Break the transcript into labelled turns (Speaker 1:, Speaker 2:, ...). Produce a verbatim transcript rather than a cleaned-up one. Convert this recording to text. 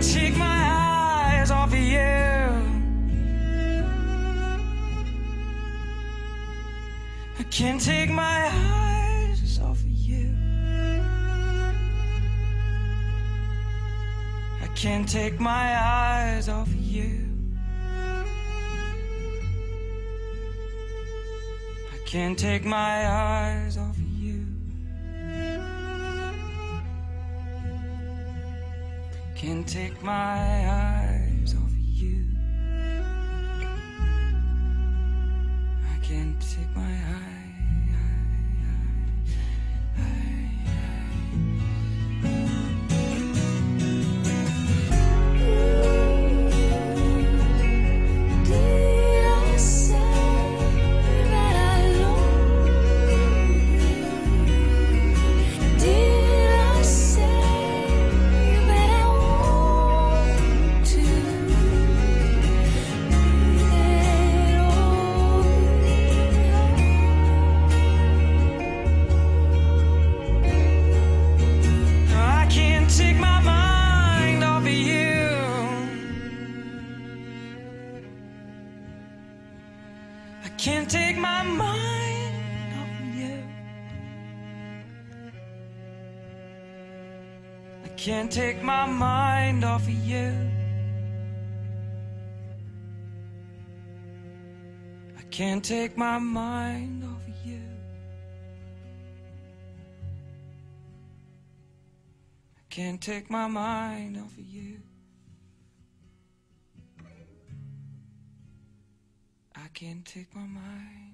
Speaker 1: can't take my eyes off of you. I can't take my eyes off of you. I can't take my eyes off of you. I can't take my eyes off of you. Can't take my eyes off of you. I can't take my eyes. Take my mind off of you. I can't take my mind off of you. I can't take my mind off of you. I can't take my mind off of you. Can't take my mind off of you. I can't take my mind.